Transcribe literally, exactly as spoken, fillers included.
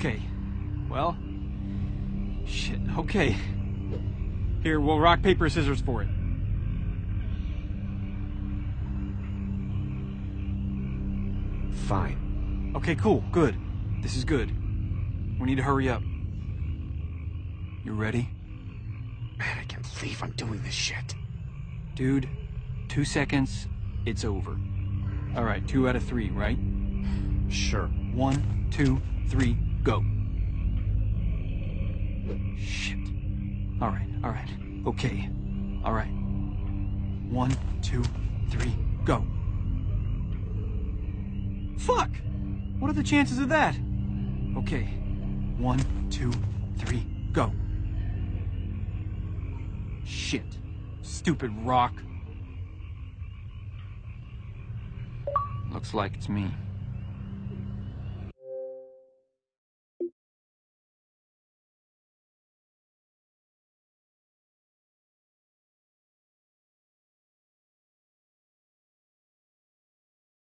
Okay. Well... Shit, okay. Here, we'll rock, paper, scissors for it. Fine. Okay, cool, good. This is good. We need to hurry up. You ready? Man, I can't believe I'm doing this shit. Dude, two seconds, it's over. Alright, two out of three, right? Sure. One, two, three, go. Shit. Alright, alright. Okay. Alright. One, two, three, go. Fuck! What are the chances of that? Okay. One, two, three, go. Shit. Stupid rock. Looks like it's me.